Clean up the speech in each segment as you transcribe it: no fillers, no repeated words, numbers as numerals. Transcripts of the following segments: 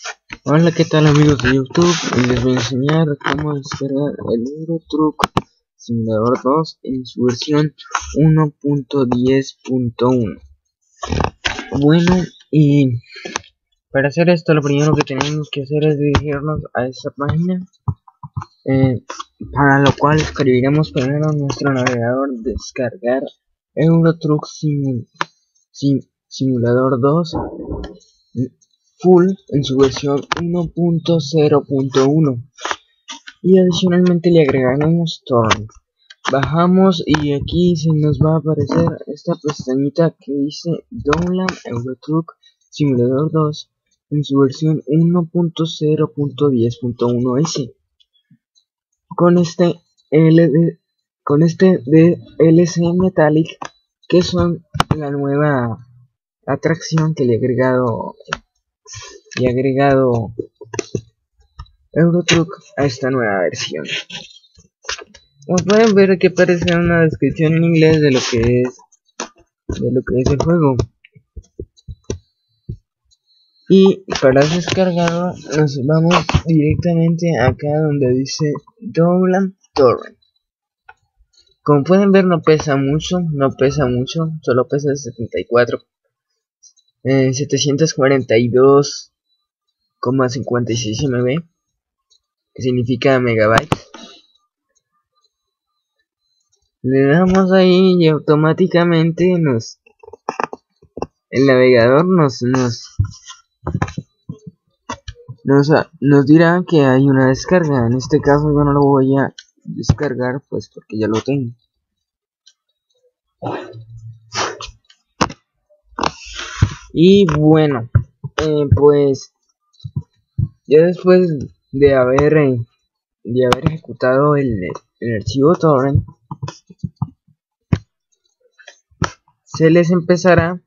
Hola, ¿qué tal amigos de YouTube? Hoy les voy a enseñar cómo descargar el Euro Truck Simulator 2 en su versión 1.10.1. Bueno, y para hacer esto lo primero que tenemos que hacer es dirigirnos a esta página, para lo cual escribiremos primero en nuestro navegador descargar Euro Truck Simulador 2 full en su versión 1.0.1 y adicionalmente le agregaremos torrent. Bajamos y aquí se nos va a aparecer esta pestañita que dice Download Euro Truck Simulator 2 en su versión 1.0.10.1s con este DLC Metallic, que son la nueva atracción que le he agregado Euro Truck a esta nueva versión. Como pueden ver, aquí aparece una descripción en inglés de lo que es el juego. Y para descargarlo nos vamos directamente acá donde dice Download Torrent. Como pueden ver, no pesa mucho, solo pesa 742,56 MB, que significa megabytes. Le damos ahí y automáticamente el navegador nos dirá que hay una descarga. En este caso yo no lo voy a descargar, pues porque ya lo tengo. Y bueno, pues ya después de haber ejecutado el archivo torrent, se les empezará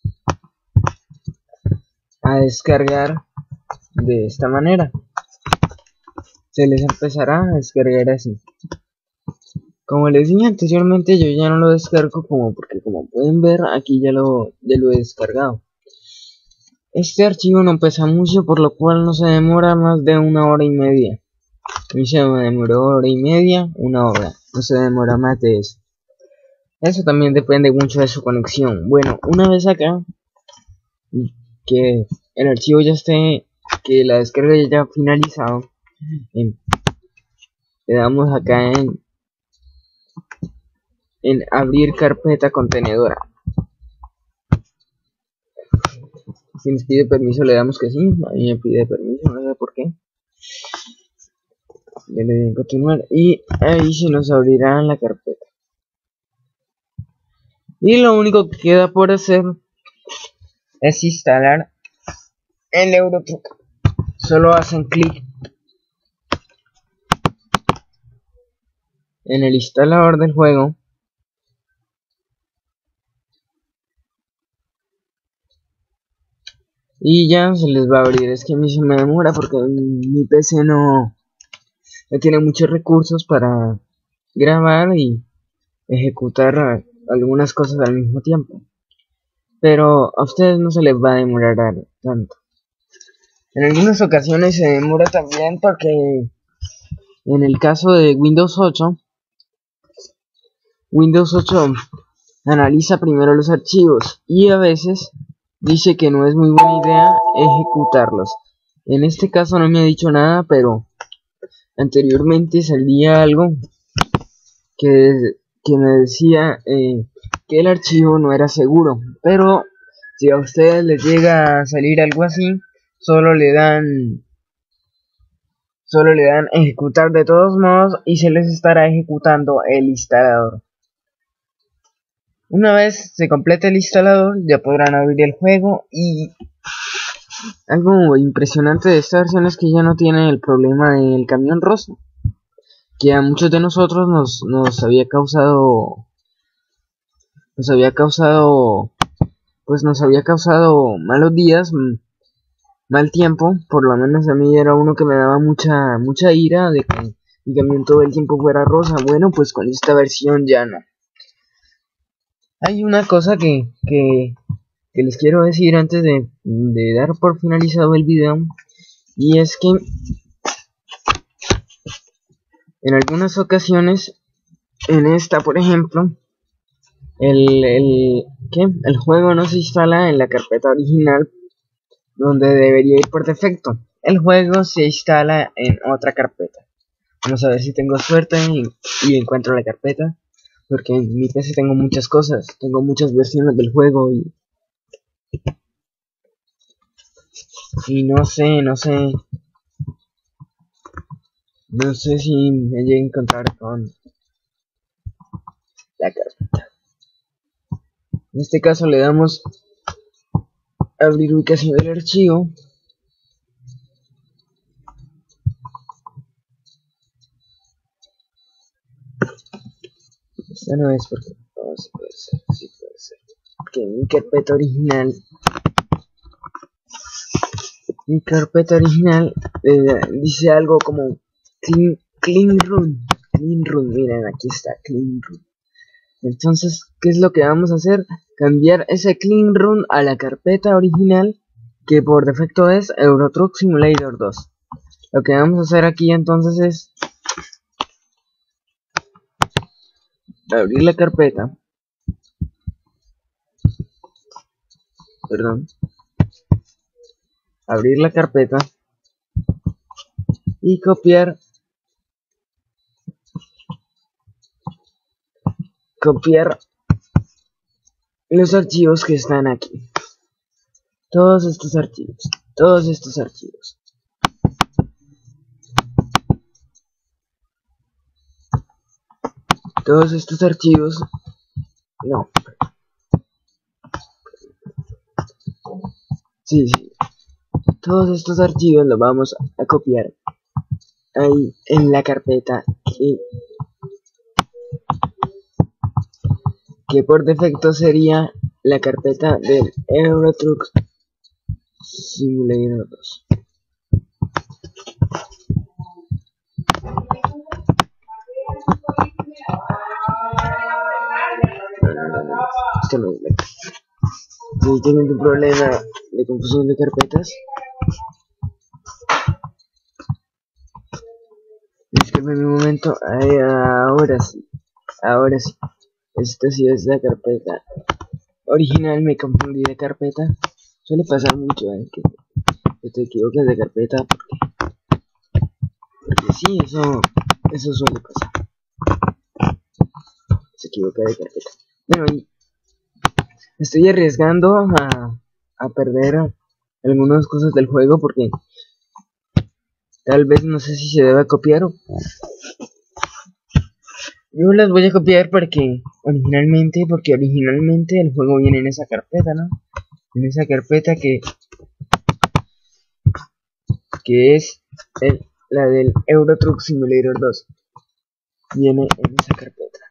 a descargar de esta manera. Se les empezará a descargar así. Como les dije anteriormente, yo ya no lo descargo porque como pueden ver aquí ya lo he descargado. Este archivo no pesa mucho, por lo cual no se demora más de 1 hora y media. Y se me demoró 1 hora y media, 1 hora. No se demora más de eso. Eso también depende mucho de su conexión. Bueno, una vez acá, que el archivo ya esté, que la descarga ya haya finalizado, le damos acá en abrir carpeta contenedora. Si nos pide permiso le damos que sí. A mí me pide permiso, no sé por qué. Le doy a continuar y ahí se nos abrirá la carpeta. Y lo único que queda por hacer es instalar el Euro Truck. Solo hacen clic en el instalador del juego y ya se les va a abrir. Es que a mí se me demora porque mi PC no tiene muchos recursos para grabar y ejecutar algunas cosas al mismo tiempo, pero a ustedes no se les va a demorar tanto. En algunas ocasiones se demora también porque en el caso de Windows 8 analiza primero los archivos y a veces dice que no es muy buena idea ejecutarlos. En este caso no me ha dicho nada, pero anteriormente salía algo que me decía que el archivo no era seguro. Pero si a ustedes les llega a salir algo así, solo le dan ejecutar de todos modos y se les estará ejecutando el instalador. Una vez se complete el instalador, ya podrán abrir el juego. Y algo impresionante de esta versión es que ya no tiene el problema del camión rosa, que a muchos de nosotros nos había causado malos días, mal tiempo. Por lo menos a mí era uno que me daba mucha ira de que mi camión todo el tiempo fuera rosa. Bueno, pues con esta versión ya no. Hay una cosa que les quiero decir antes de dar por finalizado el video, Y es que en algunas ocasiones, en esta por ejemplo, el juego no se instala en la carpeta original donde debería ir por defecto. El juego se instala en otra carpeta. Vamos a ver si tengo suerte y encuentro la carpeta, porque en mi PC tengo muchas cosas, tengo muchas versiones del juego y no sé si me llegue a encontrar con la carpeta. En este caso le damos abrir ubicación del archivo. Esta no es porque no, sí puede ser, sí puede ser. Porque mi carpeta original dice algo como clean room, miren, aquí está clean room. Entonces, ¿qué es lo que vamos a hacer? Cambiar ese clean room a la carpeta original, que por defecto es Euro Truck Simulator 2. Lo que vamos a hacer aquí entonces es abrir la carpeta, y copiar los archivos que están aquí. Todos estos archivos. No. Sí. Todos estos archivos los vamos a copiar ahí en la carpeta que por defecto sería la carpeta del Euro Truck Simulator 2. No. Esto no es la carpeta. Si tienen un problema de confusión de carpetas, disculpen un momento. Ahora sí. Esta sí es la carpeta original, me confundí de carpeta. Suele pasar mucho, que te equivoques de carpeta, porque sí, eso suele pasar. Se equivoca de carpeta. Bueno, y estoy arriesgando a perder algunas cosas del juego, porque tal vez no sé si se debe copiar o... Yo las voy a copiar porque originalmente el juego viene en esa carpeta, ¿no? En esa carpeta que es la del Euro Truck Simulator 2. Viene en esa carpeta.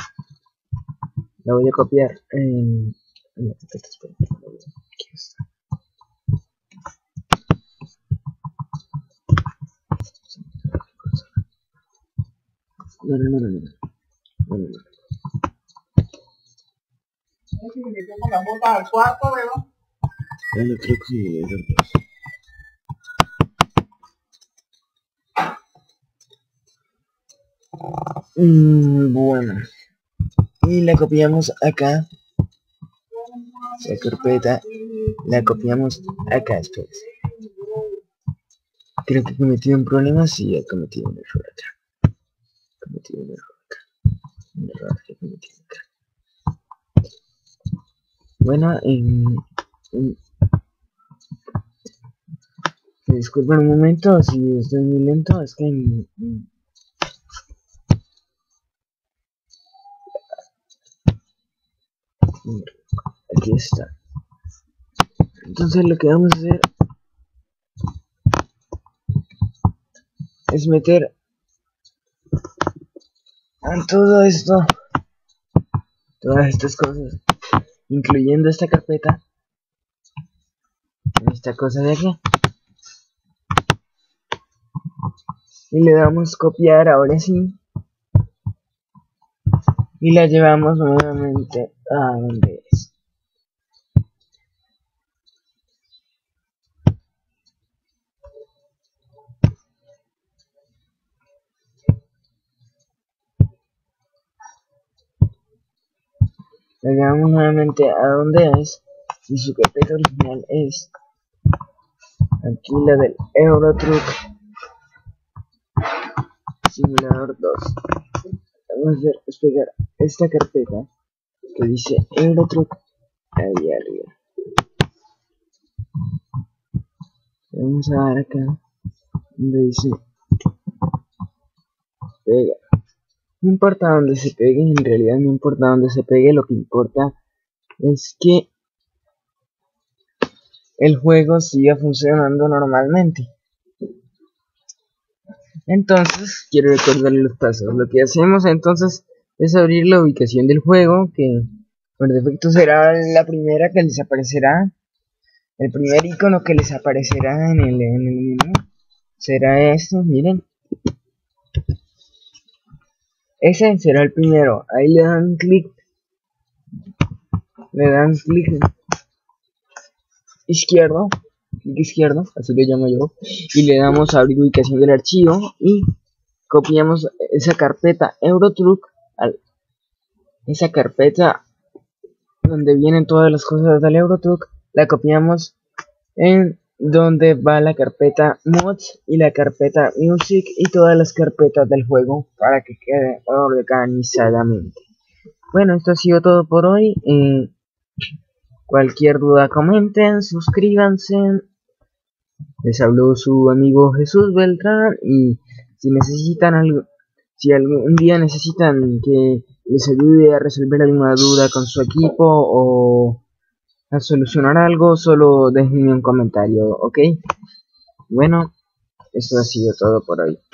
La voy a copiar en la carpeta. Aquí está. No. Euro Truck Simulator 2. Bueno, y la copiamos acá. La carpeta la copiamos acá. Espérense. Creo que he cometido un problema. Sí, he cometido un error acá. Un error que he cometido acá. Bueno, disculpen un momento si estoy muy lento. Es que aquí está. Entonces lo que vamos a hacer es meter a todo esto, todas estas cosas, incluyendo esta carpeta, esta cosa de aquí, y le damos copiar ahora sí, y la llevamos nuevamente a donde es. Le damos nuevamente a donde es y su carpeta original es aquí la del Euro Truck Simulador 2. Vamos a despegar esta carpeta que dice Euro Truck ahí arriba. Vamos a dar acá donde dice pega. No importa donde se pegue, en realidad no importa donde se pegue, lo que importa es que el juego siga funcionando normalmente. Entonces, quiero recordarle los pasos. Lo que hacemos entonces es abrir la ubicación del juego, que por defecto será la primera que les aparecerá. El primer icono que les aparecerá en el menú será este, miren. Ese será el primero. Ahí le dan clic izquierdo, así lo llamo yo, y le damos a abrir ubicación del archivo y copiamos esa carpeta Eurotruck, esa carpeta donde vienen todas las cosas del Eurotruck, la copiamos en donde va la carpeta mods y la carpeta music y todas las carpetas del juego para que quede organizadamente. Bueno, esto ha sido todo por hoy. Cualquier duda comenten, suscríbanse. Les habló su amigo Jesús Beltrán y si necesitan algo, si algún día necesitan que les ayude a resolver alguna duda con su equipo o a solucionar algo, solo déjenme un comentario, ¿ok? Bueno, eso ha sido todo por hoy.